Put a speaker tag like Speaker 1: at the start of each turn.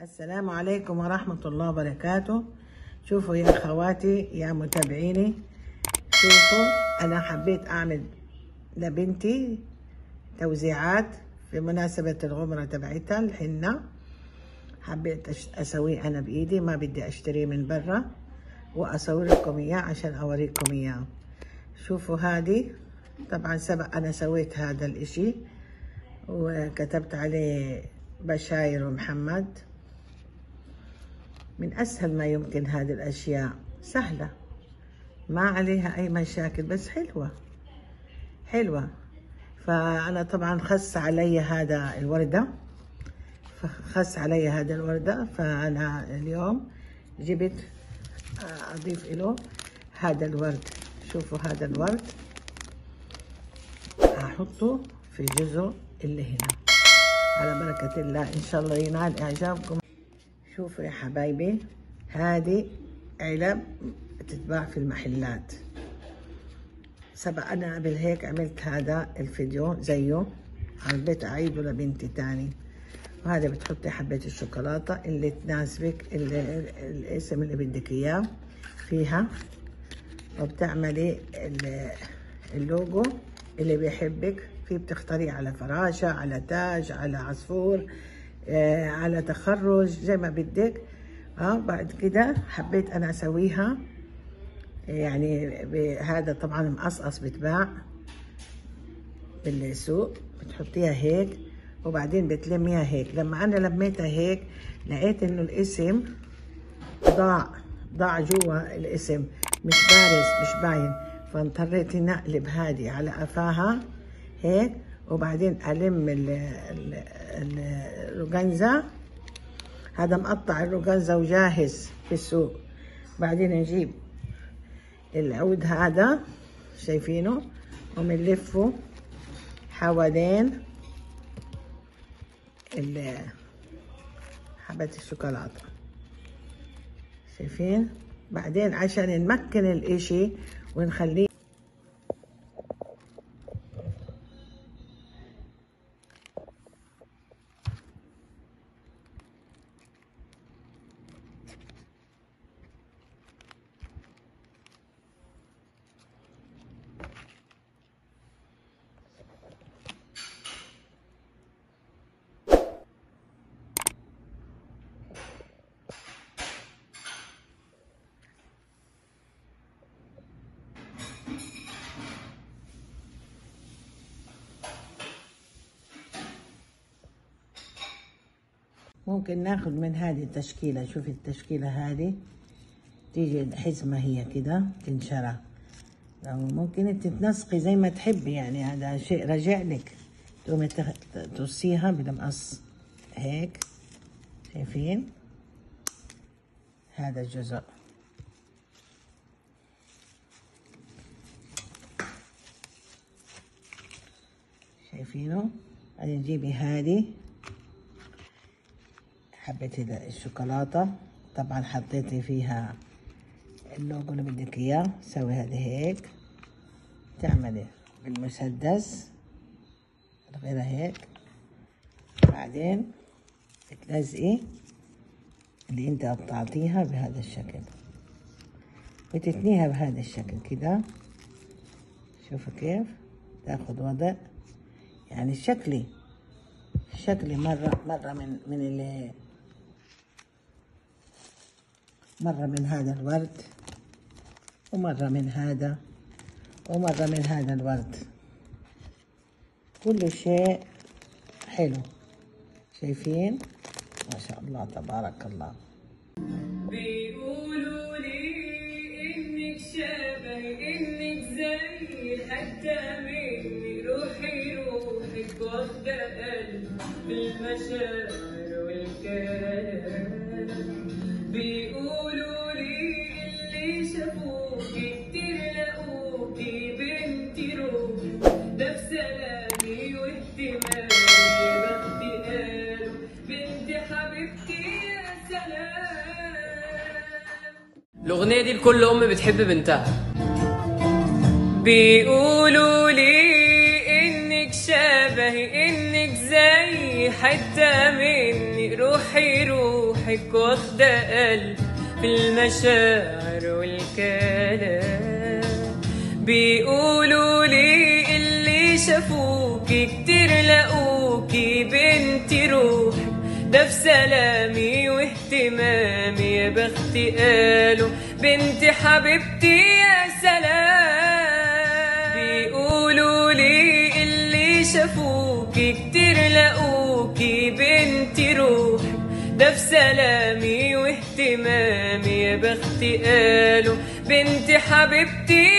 Speaker 1: السلام عليكم ورحمة الله وبركاته. شوفوا يا أخواتي يا متابعيني، شوفوا أنا حبيت أعمل لبنتي توزيعات في مناسبة الغمرة تبعتها الحنة. حبيت أسويه أنا بإيدي، ما بدي أشتريه من برا، وأصور لكم إياه عشان أوريكم إياه. شوفوا هذه طبعا سبق أنا سويت هذا الإشي وكتبت عليه بشاير ومحمد. من أسهل ما يمكن، هذه الأشياء سهلة ما عليها أي مشاكل، بس حلوة. فأنا طبعا خس علي هذا الوردة، فأنا اليوم جبت أضيف له هذا الورد. شوفوا هذا الورد هحطه في الجزء اللي هنا على بركة الله، إن شاء الله ينال إعجابكم. شوفوا يا حبايبي، هذه علب تتباع في المحلات. سبق أنا قبل هيك عملت هذا الفيديو زيه، حبيت أعيده لبنتي تاني. وهذا بتحطي حبة الشوكولاتة اللي تناسبك، الاسم اللي بدك إياه فيها، وبتعملي اللوجو اللي بيحبك فيه، بتختاريه على فراشة، على تاج، على عصفور، على تخرج، زي ما بدك. بعد كده حبيت انا اسويها يعني هذا طبعا مقصقص بتباع بالسوق، بتحطيها هيك وبعدين بتلميها هيك. لما انا لميتها هيك لقيت انه الاسم ضاع جوا الاسم، مش بارز، مش باين، فاضطريت نقلب هذه على قفاها هيك، وبعدين ألم الروجنزة. هذا مقطع الروجنزة وجاهز في السوق. بعدين نجيب العود هذا، شايفينه، ومنلفه حوالين حبة الشوكولاتة، شايفين. بعدين عشان نمكن الاشي ونخليه ممكن ناخد من هذه التشكيلة. شوفي التشكيلة هذه تيجي حزمة هي كده تنشرى، أو ممكن انت تنسقي زي ما تحبي، يعني هذا شيء راجع لك. تقومي تقصيها بالمقص هيك، شايفين هذا الجزء، شايفينه. بعدين تجيبي هذه حبة الشوكولاتة، طبعا حطيتي فيها اللوجو اللي بدك اياه. سوي هذه هيك، تعملي بالمسدس غير هيك، بعدين تلزقي اللي انت قطعتيها بهذا الشكل، وتتنيها بهذا الشكل كده. شوفوا كيف تاخد وضع، يعني الشكلي مرة من هذا الورد، ومرة من هذا، ومرة من هذا الورد. كل شيء حلو، شايفين ما شاء الله تبارك الله.
Speaker 2: بيقولوا لي انك شبهي، انك زي حتى مني، روحي روحك واخدة قلبي بالمشاعر والكلام. بيقولوا لي اللي شافوكي كتير لقوكي بنتي روحي، ده بسلامي واهتمامي، يا بختي قالوا بنتي حبيبتي يا سلام.
Speaker 3: الأغنية دي لكل أم بتحب بنتها.
Speaker 2: بيقولوا لي إنك شبهي، إنك زي حتى مني، روحي روحي روحك واخدة قلب في المشاعر والكلام. بيقولوا لي اللي شافوكي كتير لقوكي بنتي روحي، ده في سلامي واهتمامي يا بختي قالوا بنتي حبيبتي يا سلام. بيقولوا لي اللي شافوكي كتير لقوكي بنتي روحي، ده في سلامي واهتمامي يا بختي قالوا بنتي حبيبتي